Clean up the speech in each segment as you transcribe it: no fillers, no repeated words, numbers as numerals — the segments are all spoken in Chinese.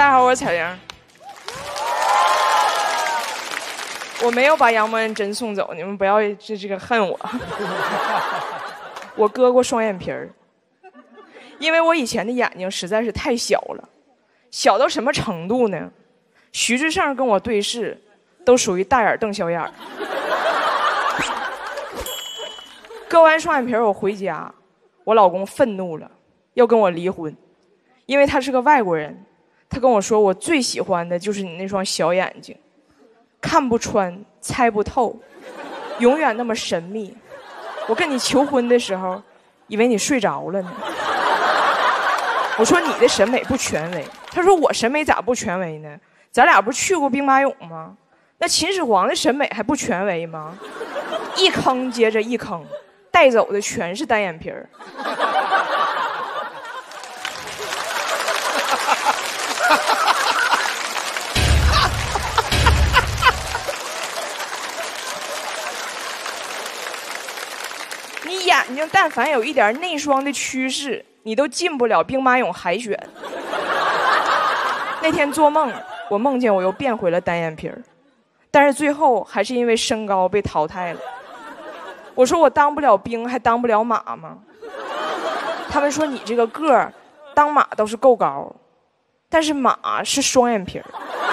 家好，我是彩玲。我没有把杨默认真送走，你们不要这个恨我。我割过双眼皮儿，因为我以前的眼睛实在是太小了，小到什么程度呢？徐志胜跟我对视，都属于大眼瞪小眼儿。割完双眼皮儿，我回家，我老公愤怒了，要跟我离婚，因为他是个外国人。他跟我说，我最喜欢的就是你那双小眼睛，看不穿，猜不透，永远那么神秘。我跟你求婚的时候，以为你睡着了呢。我说你的审美不权威，他说我审美咋不权威呢？咱俩不是去过兵马俑吗？那秦始皇的审美还不权威吗？一坑接着一坑，带走的全是单眼皮儿。你眼睛但凡有一点内双的趋势，你都进不了兵马俑海选。那天做梦，我梦见我又变回了单眼皮儿，但是最后还是因为身高被淘汰了。我说我当不了兵，还当不了马吗？他们说你这个个儿，当马倒是够高，但是马是双眼皮儿。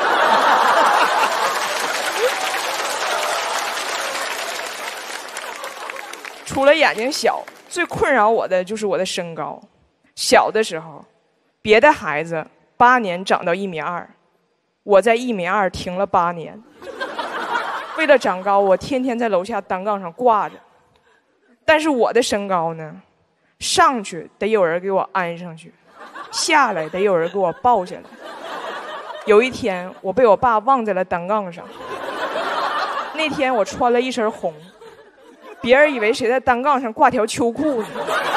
除了眼睛小，最困扰我的就是我的身高。小的时候，别的孩子8年长到1.2米，我在1.2米停了8年。为了长高，我天天在楼下单杠上挂着。但是我的身高呢，上去得有人给我安上去，下来得有人给我抱下来。有一天，我被我爸忘在了单杠上。那天我穿了一身红。别人以为谁在单杠上挂条秋裤呢。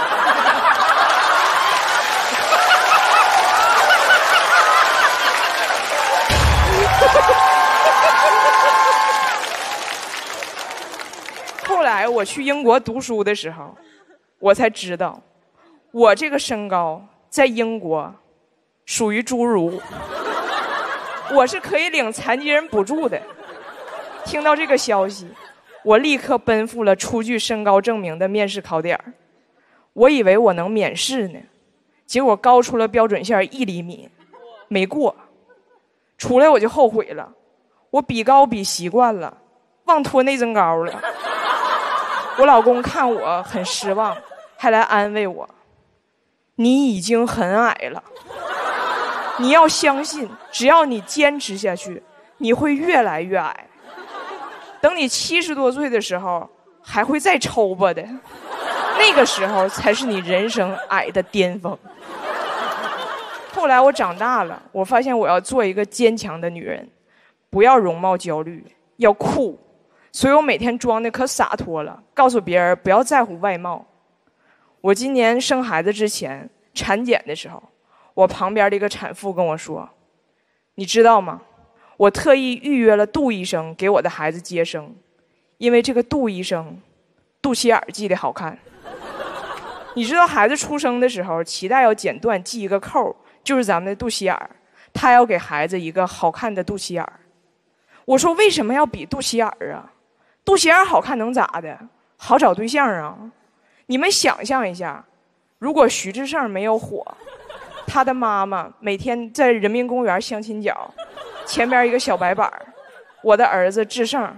后来我去英国读书的时候，我才知道，我这个身高在英国属于侏儒，我是可以领残疾人补助的。听到这个消息，我立刻奔赴了出具身高证明的面试考点。我以为我能免试呢，结果高出了标准线1厘米，没过。出来我就后悔了，我比高比习惯了，忘脱内增高了。我老公看我很失望，还来安慰我：“你已经很矮了，你要相信，只要你坚持下去，你会越来越矮。等你70多岁的时候，还会再抽吧的，那个时候才是你人生矮的巅峰。”后来我长大了，我发现我要做一个坚强的女人，不要容貌焦虑，要酷。所以我每天装的可洒脱了，告诉别人不要在乎外貌。我今年生孩子之前产检的时候，我旁边的一个产妇跟我说：“你知道吗？我特意预约了杜医生给我的孩子接生，因为这个杜医生肚脐眼系得好看。你知道孩子出生的时候脐带要剪断系一个扣，就是咱们的肚脐眼，他要给孩子一个好看的肚脐眼。我说为什么要比肚脐眼啊？肚脐眼好看能咋的？好找对象啊！你们想象一下，如果徐志胜没有火，他的妈妈每天在人民公园相亲角，前边一个小白板，我的儿子志胜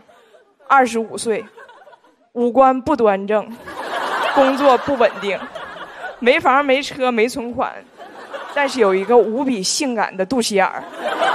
，25岁，五官不端正，工作不稳定，没房没车没存款，但是有一个无比性感的肚脐眼儿。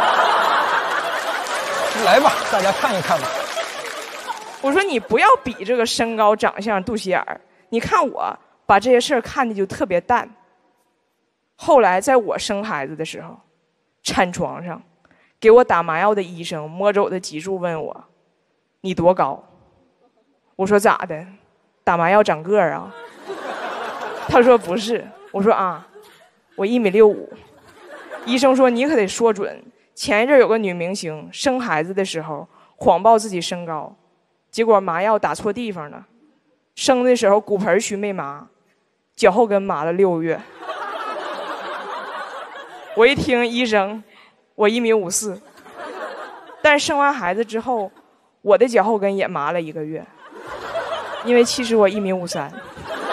来吧，大家看一看吧。 我说你不要比这个身高、长相、肚脐眼儿，你看我把这些事儿看的就特别淡。后来在我生孩子的时候，产床上给我打麻药的医生摸着我的脊柱问我：“你多高？”我说：“咋的？打麻药长个儿啊？”他说：“不是。”我说：“啊，我1.65米。”医生说：“你可得说准。前一阵有个女明星生孩子的时候谎报自己身高。”结果麻药打错地方了，生的时候骨盆须没麻，脚后跟麻了6个月。我一听医生， 我1.54米，但是生完孩子之后，我的脚后跟也麻了1个月，因为其实我1.53米。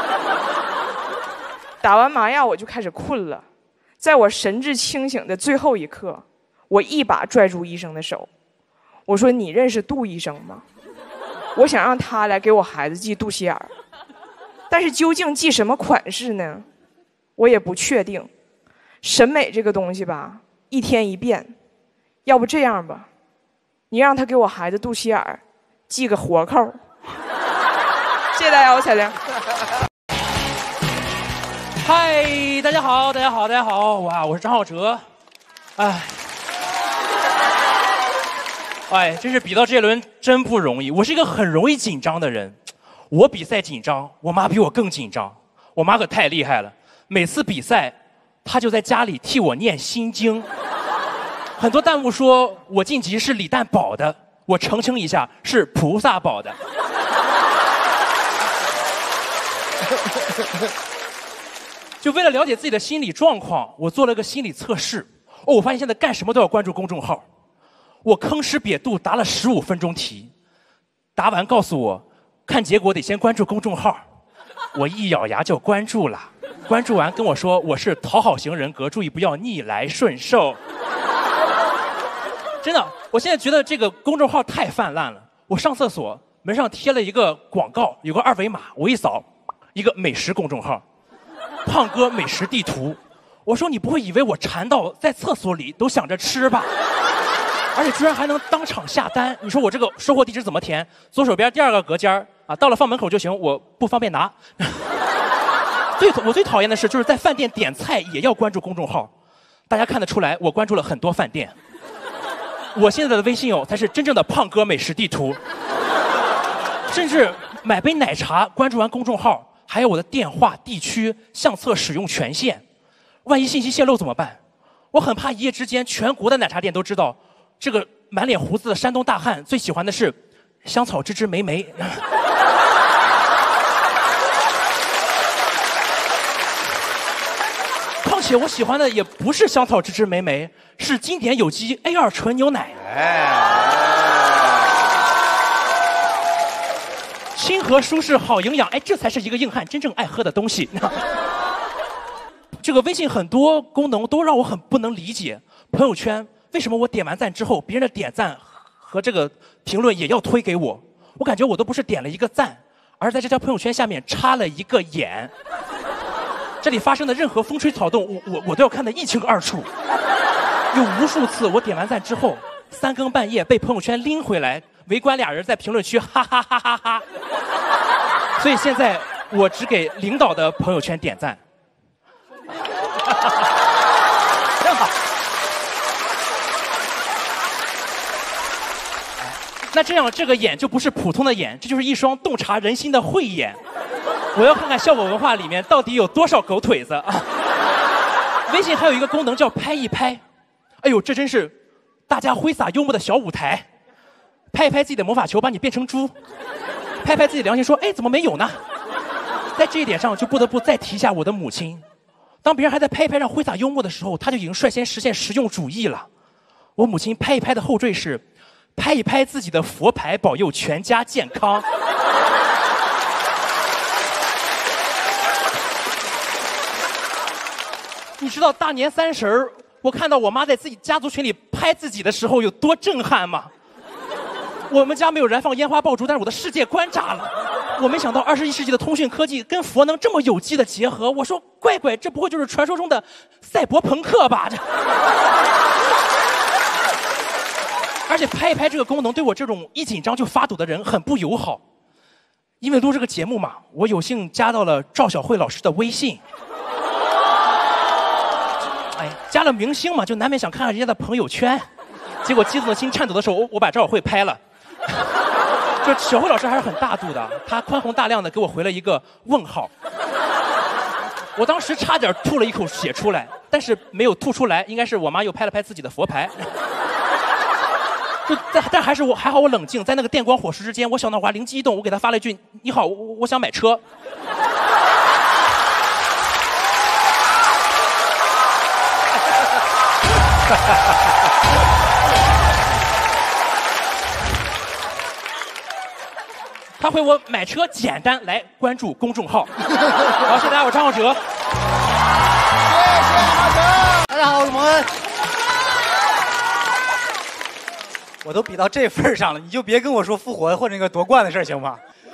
打完麻药我就开始困了，在我神志清醒的最后一刻，我一把拽住医生的手，我说：“你认识杜医生吗？我想让他来给我孩子系肚脐眼儿，但是究竟系什么款式呢？我也不确定。审美这个东西吧，一天一变。要不这样吧，你让他给我孩子肚脐眼儿系个活扣。”谢谢大家，我彩玲。 嗨，大家好，大家好，大家好！哇，我是张浩哲。真是比到这一轮真不容易。我是一个很容易紧张的人，我比赛紧张，我妈比我更紧张。我妈可太厉害了，每次比赛，她就在家里替我念心经。很多弹幕说我晋级是李诞保的，我澄清一下，是菩萨保的。就为了了解自己的心理状况，我做了个心理测试。我发现现在干什么都要关注公众号。我吭哧瘪肚答了15分钟题，答完告诉我，看结果得先关注公众号。我一咬牙就关注了，关注完跟我说我是讨好型人格，注意不要逆来顺受。真的，我现在觉得这个公众号太泛滥了。我上厕所门上贴了一个广告，有个2维码，我一扫，一个美食公众号。胖哥美食地图，我说你不会以为我馋到在厕所里都想着吃吧？而且居然还能当场下单，你说我这个收货地址怎么填？左手边第2个隔间啊，到了放门口就行，我不方便拿。我最讨厌的是，就是在饭店点菜也要关注公众号，大家看得出来我关注了很多饭店。我现在的微信才是真正的胖哥美食地图，甚至买杯奶茶关注完公众号。还有我的电话、地区、相册使用权限，万一信息泄露怎么办？我很怕一夜之间全国的奶茶店都知道，这个满脸胡子的山东大汉最喜欢的是香草芝芝莓莓。况且我喜欢的也不是香草芝芝莓莓，是经典有机 A2 纯牛奶。亲和舒适好营养，这才是一个硬汉真正爱喝的东西。这个微信很多功能都让我很不能理解。朋友圈为什么我点完赞之后，别人的点赞和这个评论也要推给我？我感觉我都不是点了一个赞，而在这条朋友圈下面插了一个眼。这里发生的任何风吹草动，我都要看得一清二楚。有无数次我点完赞之后，3更半夜被朋友圈拎回来。围观俩人在评论区哈哈哈哈哈，所以现在我只给领导的朋友圈点赞。真好。那这样这个眼就不是普通的眼，这就是一双洞察人心的慧眼。我要看看效果文化里面到底有多少狗腿子啊！微信还有一个功能叫拍一拍，哎呦，这真是大家挥洒幽默的小舞台。拍一拍自己的魔法球，把你变成猪；拍拍自己良心，说：“怎么没有呢？”在这一点上，就不得不再提一下我的母亲。当别人还在拍一拍上挥洒幽默的时候，她就已经率先实现实用主义了。我母亲拍一拍的后缀是：拍一拍自己的佛牌，保佑全家健康。你知道大年30我看到我妈在自己家族群里拍自己的时候有多震撼吗？我们家没有燃放烟花爆竹，但是我的世界观炸了。我没想到21世纪的通讯科技跟佛能这么有机的结合。我说乖乖，这不会就是传说中的赛博朋克吧？而且拍一拍这个功能对我这种一紧张就发抖的人很不友好。因为录这个节目嘛，我有幸加到了赵小慧老师的微信。加了明星嘛，就难免想看看人家的朋友圈。结果激动的心颤抖的时候，我把赵小慧拍了。就小慧老师还是很大度的，她宽宏大量的给我回了一个问号。我当时差点吐了一口血出来，但是没有吐出来，应该是我妈又拍了拍自己的佛牌。但还好我冷静，在那个电光火石之间，我小脑瓜灵机一动，我给她发了一句：“你好，我想买车。” 他回我买车简单，来关注公众号。好，谢谢大家，我张浩哲。 大家好，我是蒙恩。我都比到这份上了，你就别跟我说复活或者那个夺冠的事行吗？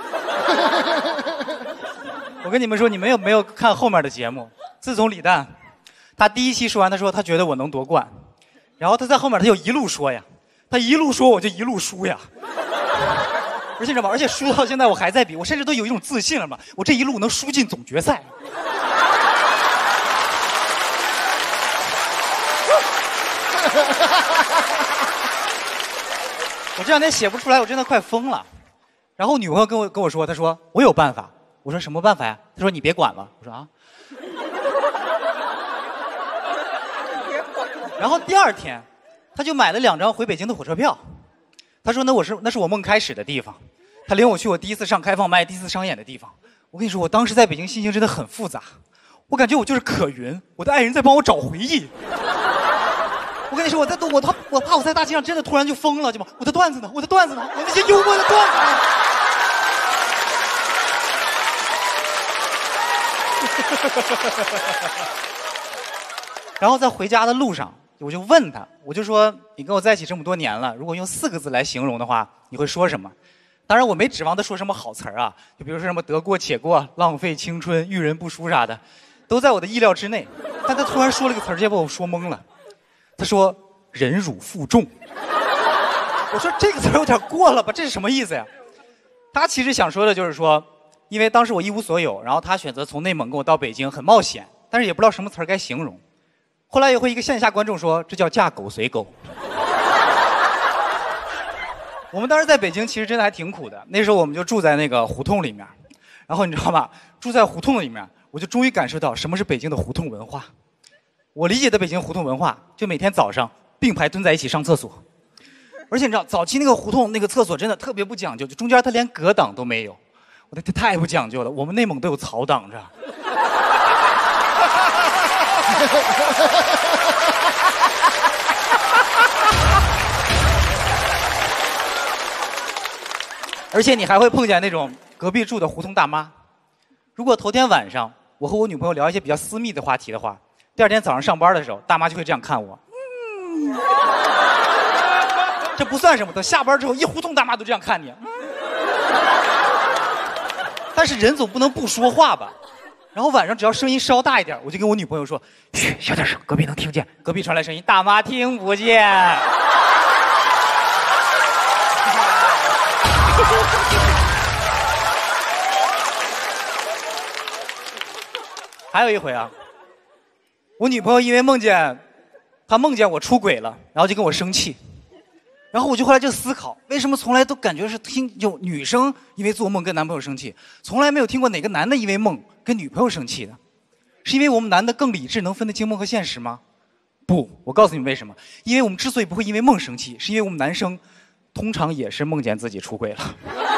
我跟你们说，你们有没有看后面的节目？自从李诞，他第一期说完，他说他觉得我能夺冠，然后他在后面他就一路说呀，他一路说我就一路输呀。而且你知道吗？而且输到现在我还在比，我甚至都有一种自信了嘛，我这一路能输进总决赛。我这两天写不出来，我真的快疯了。然后我女朋友跟我说，她说我有办法。我说什么办法呀？她说你别管了。我说啊。然后第二天，她就买了2张回北京的火车票。她说那是我梦开始的地方。她领我去我第一次上开放麦、第一次商演的地方。我跟你说，我当时在北京心情真的很复杂。我感觉我就是可云，我的爱人在帮我找回忆。我跟你说，我怕我在大街上真的突然就疯了，我的段子呢？我的段子呢？我那些幽默的段子呢？然后在回家的路上，我就问他，我就说你跟我在一起这么多年了，如果用4个字来形容的话，你会说什么？当然我没指望他说什么好词儿啊，就比如说什么得过且过、浪费青春、遇人不淑啥的，都在我的意料之内。但他突然说了个词儿，直接把我说懵了。他说忍辱负重。我说这个词儿有点过了吧，这是什么意思呀？他其实想说的就是说，因为当时我一无所有，然后他选择从内蒙跟我到北京，很冒险，但是也不知道什么词儿该形容。后来也会一个线下观众说，这叫嫁狗随狗。我们当时在北京其实真的还挺苦的，那时候我们就住在那个胡同里面，然后你知道吗？住在胡同里面，我就终于感受到什么是北京的胡同文化。我理解的北京胡同文化，就每天早上并排蹲在一起上厕所，而且你知道，早期那个胡同那个厕所真的特别不讲究，就中间它连隔挡都没有，我的天，太不讲究了。我们内蒙都有草挡着。而且你还会碰见那种隔壁住的胡同大妈。如果头天晚上我和我女朋友聊一些比较私密的话题的话，第二天早上上班的时候，大妈就会这样看我。这不算什么，等下班之后，一胡同大妈都这样看你。但是人总不能不说话吧？然后晚上只要声音稍大一点，我就跟我女朋友说：“嘘，小点声，隔壁能听见。”隔壁传来声音，大妈听不见。还有一回啊，我女朋友因为她梦见我出轨了，然后就跟我生气。然后我就后来就思考，为什么从来都感觉是有女生因为做梦跟男朋友生气，从来没有听过哪个男的因为梦跟女朋友生气的？是因为我们男的更理智，能分得清梦和现实吗？不，我告诉你们为什么。因为我们之所以不会因为梦生气，是因为我们男生通常也是梦见自己出轨了。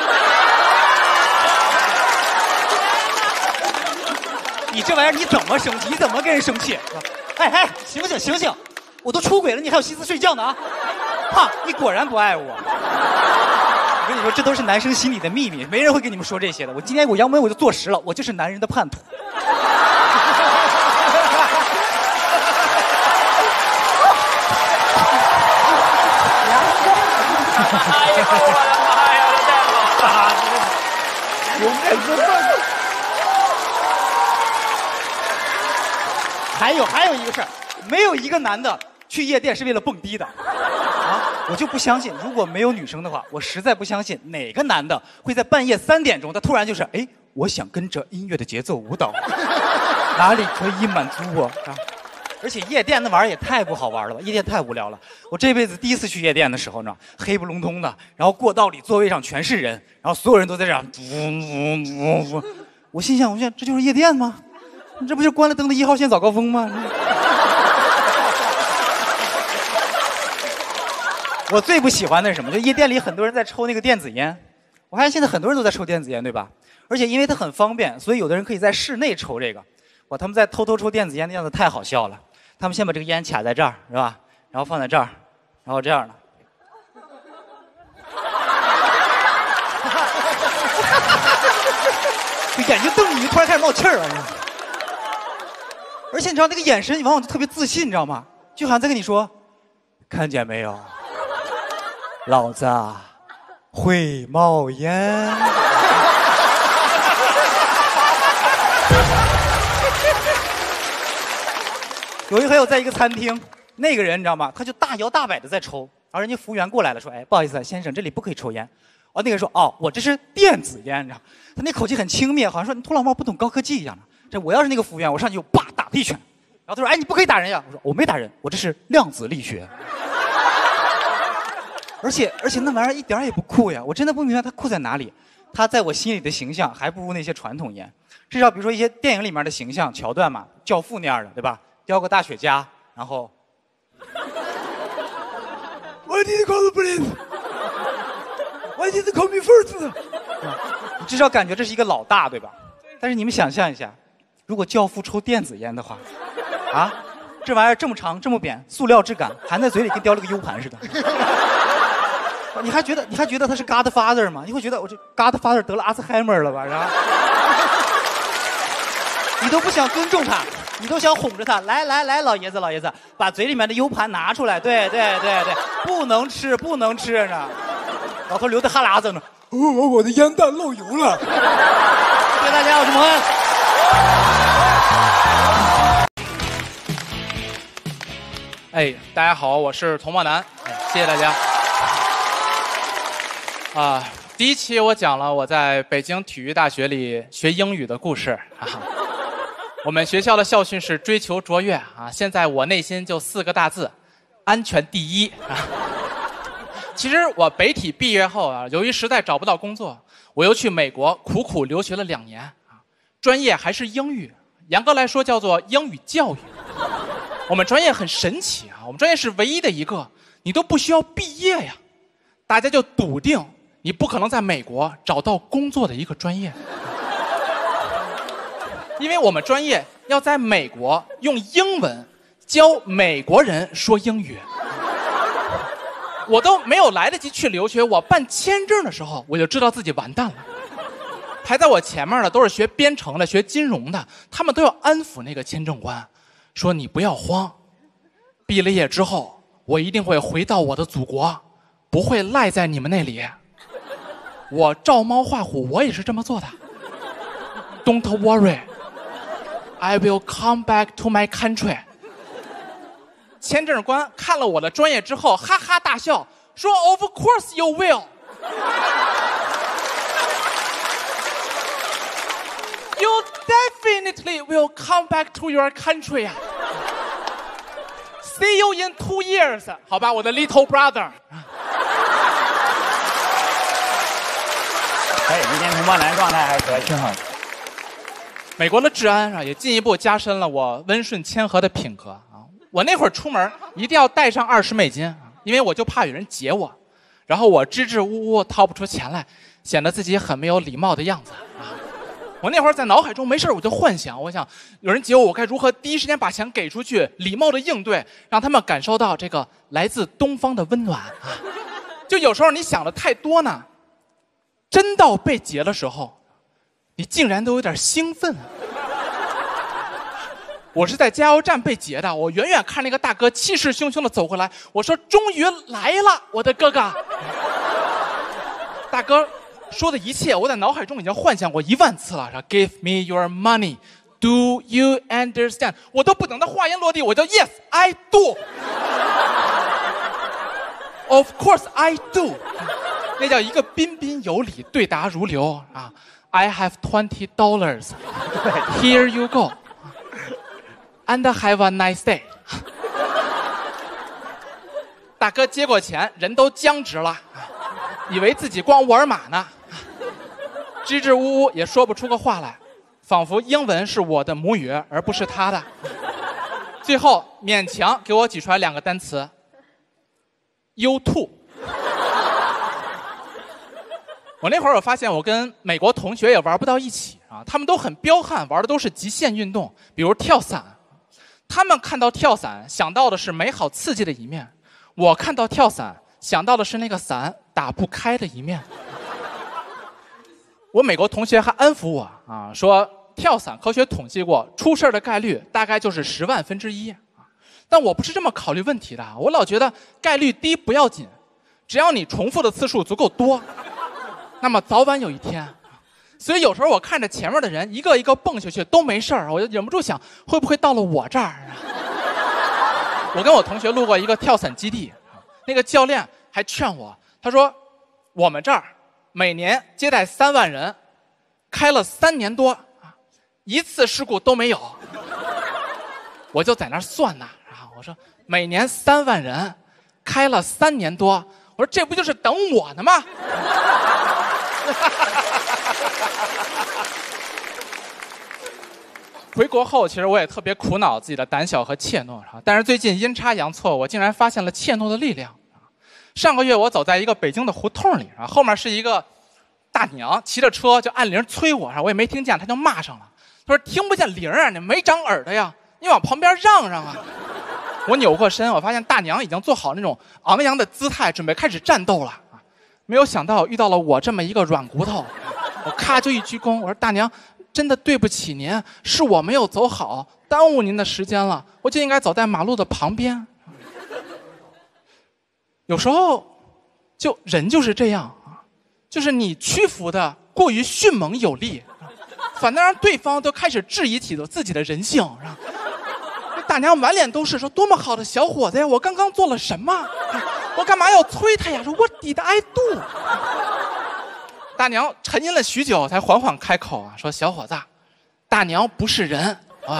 你这玩意儿你怎么生气？你怎么跟人生气？哎，醒醒醒醒！我都出轨了，你还有心思睡觉呢啊？哈，你果然不爱我。我跟你说，这都是男生心里的秘密，没人会跟你们说这些的。我今天阳痿我就坐实了，我就是男人的叛徒。 哎呦我的妈呀！我的大夫，有点过分。 还有一个事儿，没有一个男的去夜店是为了蹦迪的啊！我就不相信，如果没有女生的话，我实在不相信哪个男的会在半夜3点钟，他突然就是我想跟着音乐的节奏舞蹈，哪里可以满足我啊？而且夜店那玩意儿也太不好玩了吧，夜店太无聊了。我这辈子第一次去夜店的时候呢，黑不隆咚的，然后过道里座位上全是人，然后所有人都在这样，我心想，这就是夜店吗？这不就关了灯的1号线早高峰吗？我最不喜欢的是什么？就夜店里很多人在抽那个电子烟，我发现现在很多人都在抽电子烟，对吧？而且因为它很方便，所以有的人可以在室内抽这个。哇，他们在偷偷抽电子烟的样子太好笑了。他们先把这个烟卡在这儿，是吧？然后放在这儿，然后这样的。 眼睛瞪你，突然开始冒气儿了。而且你知道那个眼神，你往往就特别自信，你知道吗？就好像在跟你说，看见没有，老子会冒烟。有一回我在一个餐厅，那个人你知道吗？他就大摇大摆的在抽，然后人家服务员过来了，说：“哎，不好意思，先生，这里不可以抽烟。”哦，那个人说：“哦，我这是电子烟，你知道？”他那口气很轻蔑，好像说你土老帽不懂高科技一样的。这我要是那个服务员，我上去就叭打他一拳。然后他说：“哎，你不可以打人呀！”我说：“我没打人，我这是量子力学。”而且那玩意儿一点也不酷呀！我真的不明白他酷在哪里。他在我心里的形象还不如那些传统烟。至少比如说一些电影里面的形象桥段嘛，教父那样的，对吧？叼个大雪茄，然后 ，I need to call the police. Why did you call me first? 你至少感觉这是一个老大，对吧？但是你们想象一下，如果教父抽电子烟的话，啊，这玩意儿这么长这么扁，塑料质感，含在嘴里跟叼了个 U 盘似的。你还觉得他是 Godfather 吗？你会觉得我这 Godfather 得了阿兹海默了吧？然后你都不想尊重他。你都想哄着他，来，老爷子，把嘴里面的 U 盘拿出来，对，不能吃呢。老头流的哈喇子呢，我的烟弹漏油了。谢谢大家，我是蒙恩。大家好，我是童漠男，谢谢大家。第一期我讲了我在北京体育大学里学英语的故事啊。我们学校的校训是追求卓越啊！现在我内心就4个大字：安全第一啊！其实我北体毕业后啊，由于实在找不到工作，我又去美国苦苦留学了2年啊，专业还是英语，严格来说叫做英语教育。我们专业很神奇啊，我们专业是唯一的一个你都不需要毕业呀，大家就笃定你不可能在美国找到工作的一个专业。因为我们专业要在美国用英文教美国人说英语，我都没有来得及去留学，我办签证的时候我就知道自己完蛋了。排在我前面的都是学编程的、学金融的，他们都要安抚那个签证官，说你不要慌，毕了业之后我一定会回到我的祖国，不会赖在你们那里。我照猫画虎，我也是这么做的。Don't worry.I will come back to my country. 签证官看了我的专业之后，哈哈大笑，说 ：“Of course you will. You definitely will come back to your country. See you in 2 years. 好吧，我的 little brother。” 可以，今天童漠男状态还可以， 挺好的。 美国的治安啊，也进一步加深了我温顺谦和的品格啊。我那会儿出门一定要带上20美金，因为我就怕有人劫我，然后我支支吾吾掏不出钱来，显得自己很没有礼貌的样子啊。我那会儿在脑海中没事我就幻想，我想有人劫我，我该如何第一时间把钱给出去，礼貌的应对，让他们感受到这个来自东方的温暖啊。就有时候你想的太多呢，真到被劫的时候，你竟然都有点兴奋啊！我是在加油站被劫的，我远远看那个大哥气势汹汹的走过来，我说：“终于来了，我的哥哥！”大哥说的一切，我在脑海中已经幻想过1万次了。说 ：“Give me your money, do you understand？” 我都不等他话音落地，我就 Yes, I do. Of course, I do. 那叫一个彬彬有礼，对答如流啊。I have $20. Here you go. And have a nice day. 大哥接过钱，人都僵直了，以为自己逛沃尔玛呢，支支吾吾也说不出个话来，仿佛英文是我的母语而不是他的。最后勉强给我挤出来2个单词 ：You-too。我那会儿我发现我跟美国同学也玩不到一起啊，他们都很彪悍，玩的都是极限运动，比如跳伞。他们看到跳伞想到的是美好刺激的一面，我看到跳伞想到的是那个伞打不开的一面。 我美国同学还安抚我啊，说跳伞科学统计过，出事的概率大概就是10万分之1。但我不是这么考虑问题的，我老觉得概率低不要紧，只要你重复的次数足够多，那么早晚有一天。所以有时候我看着前面的人一个一个蹦下去都没事儿，我就忍不住想，会不会到了我这儿啊？我跟我同学路过一个跳伞基地，那个教练还劝我，他说我们这儿每年接待3万人，开了3年多，一次事故都没有。我就在那儿算呢，然后我说每年3万人，开了3年多，我说这不就是等我呢吗？回国后，其实我也特别苦恼自己的胆小和怯懦，但是最近阴差阳错，我竟然发现了怯懦的力量。上个月我走在一个北京的胡同里，后面是一个大娘骑着车就按铃催我，我也没听见，她就骂上了，她说听不见铃啊，你没长耳朵呀，你往旁边让让啊。我扭过身，我发现大娘已经做好那种昂扬的姿态，准备开始战斗了。没有想到遇到了我这么一个软骨头，我咔就一鞠躬，我说大娘，真的对不起您，是我没有走好，耽误您的时间了，我就应该走在马路的旁边。有时候人就是这样啊，就是你屈服的过于迅猛有力，反倒让对方都开始质疑起了自己的人性。大娘满脸都是，说多么好的小伙子呀，我刚刚做了什么？我干嘛要催他呀？说我抵的挨肚。大娘沉吟了许久，才缓缓开口啊，说小伙子，大娘不是人啊。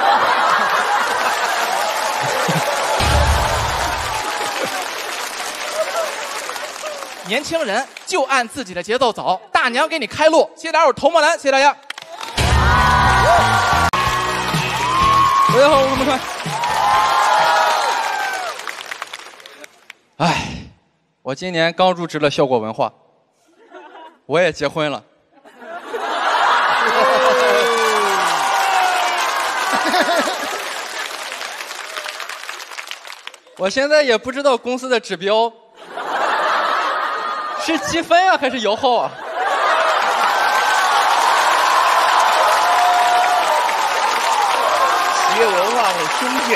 年轻人就按自己的节奏走，大娘给你开路。谢谢大家，我是童漠男，谢谢大家。 大家好，我是孟川。 哎，我今年刚入职了效果文化，我也结婚了。我现在也不知道公司的指标是积分啊还是摇号啊。 企业文化很凶险。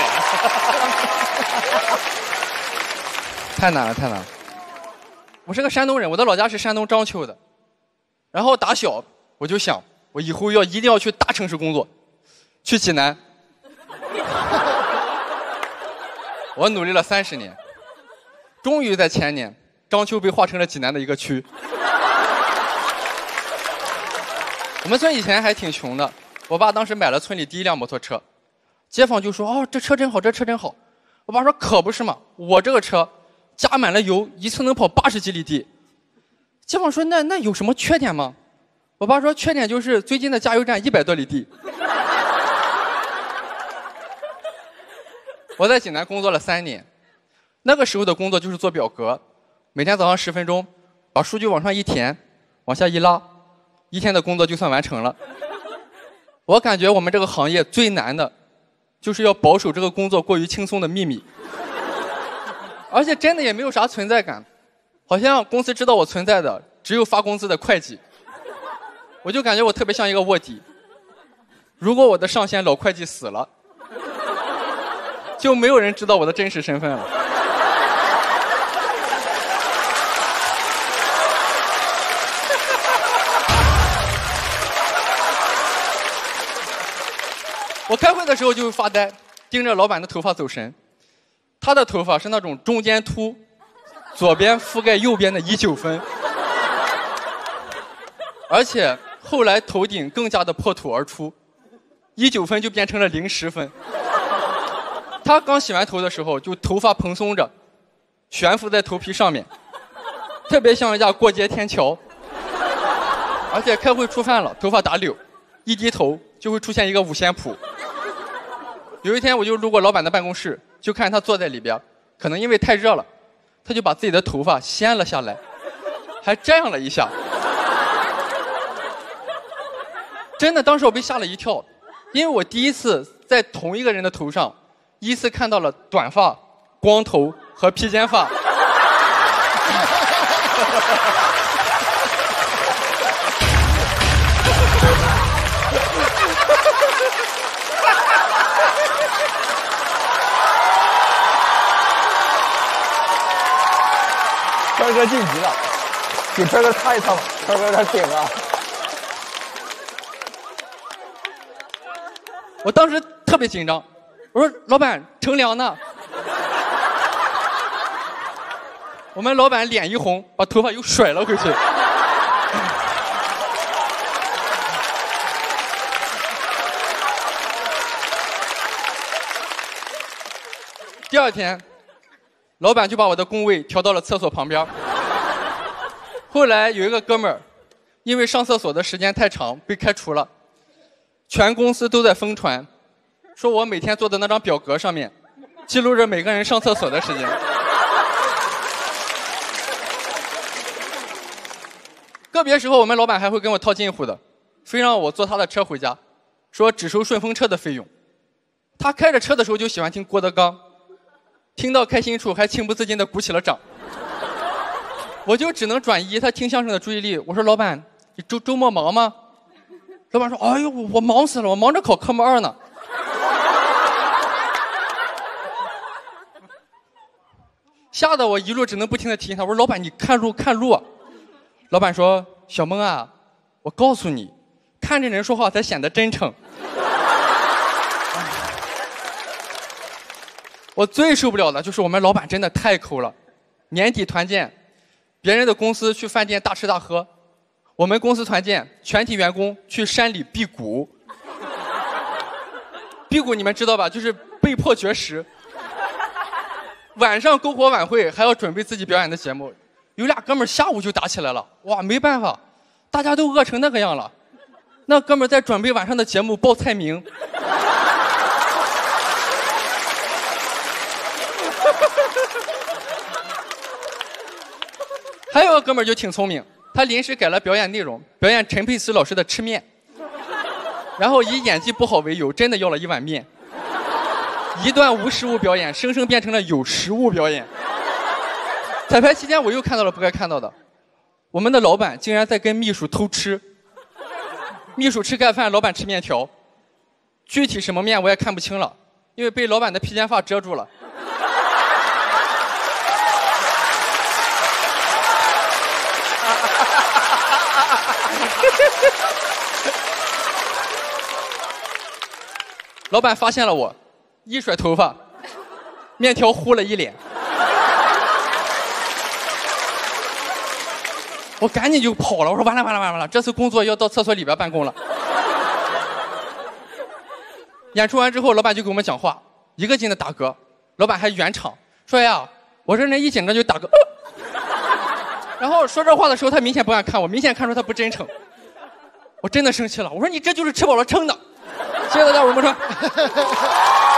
太难了，太难了。我是个山东人，我的老家是山东章丘的。然后打小我就想，我以后一定要去大城市工作，去济南。我努力了30年，终于在前年，章丘被划成了济南的一个区。我们村以前还挺穷的，我爸当时买了村里第1辆摩托车，街坊就说：“哦，这车真好，这车真好。”我爸说：“可不是嘛，我这个车加满了油，一次能跑80几里地。”街坊说：“那有什么缺点吗？”我爸说：“缺点就是最近的加油站100多里地。”我在济南工作了3年，那个时候的工作就是做表格，每天早上10分钟，把数据往上一填，往下一拉，一天的工作就算完成了。我感觉我们这个行业最难的，就是要保守这个工作过于轻松的秘密，而且真的也没有啥存在感，好像公司知道我存在的只有发工资的会计，我就感觉我特别像一个卧底。如果我的上线老会计死了，就没有人知道我的真实身份了。我开会的时候就会发呆，盯着老板的头发走神。他的头发是那种中间秃，左边覆盖右边的19分，而且后来头顶更加的破土而出，19分就变成了0-10分。他刚洗完头的时候，就头发蓬松着，悬浮在头皮上面，特别像一架过街天桥。而且开会出饭了，头发打绺，一低头就会出现一个五线谱。有一天我就路过老板的办公室，就看他坐在里边，可能因为太热了，他就把自己的头发掀了下来，还这样了一下。真的，当时我被吓了一跳，因为我第一次在同一个人的头上依次看到了短发、光头和披肩发。 圈哥晋级了，给圈哥看一趟吧，圈哥有点顶啊。 我当时特别紧张，我说老板乘凉呢。我们老板脸一红，把头发又甩了回去。第二天，老板就把我的工位调到了厕所旁边。后来有一个哥们儿，因为上厕所的时间太长被开除了，全公司都在疯传，说我每天做的那张表格上面记录着每个人上厕所的时间。个别时候，我们老板还会跟我套近乎的，非让我坐他的车回家，说只收顺风车的费用。他开着车的时候就喜欢听郭德纲，听到开心处还情不自禁地鼓起了掌。我就只能转移他听相声的注意力。我说老板，你周末忙吗？老板说，哎呦，我忙死了，我忙着考科目2呢。吓得我一路只能不停地提醒他，我说老板你看路看路啊。老板说，小蒙啊，我告诉你，看着人说话才显得真诚。我最受不了的就是我们老板真的太抠了。年底团建，别人的公司去饭店大吃大喝，我们公司团建，全体员工去山里辟谷。辟谷你们知道吧？就是被迫绝食。晚上篝火晚会还要准备自己表演的节目，有俩哥们儿下午就打起来了。哇，没办法，大家都饿成那个样了。那哥们儿在准备晚上的节目报菜名。还有个哥们儿就挺聪明，他临时改了表演内容，表演陈佩斯老师的吃面，然后以演技不好为由，真的要了一碗面。一段无实物表演，生生变成了有实物表演。彩排期间，我又看到了不该看到的，我们的老板竟然在跟秘书偷吃。秘书吃盖饭，老板吃面条，具体什么面我也看不清了，因为被老板的披肩发遮住了。老板发现了我，一甩头发，面条糊了一脸。我赶紧就跑了，我说完了，这次工作要到厕所里边办公了。演出完之后，老板就给我们讲话，一个劲的打嗝，老板还圆场，说呀，我这人一紧张就打嗝。然后说这话的时候，他明显不敢看我，明显看出他不真诚。我真的生气了，我说你这就是吃饱了撑的。谢谢大家，我们说。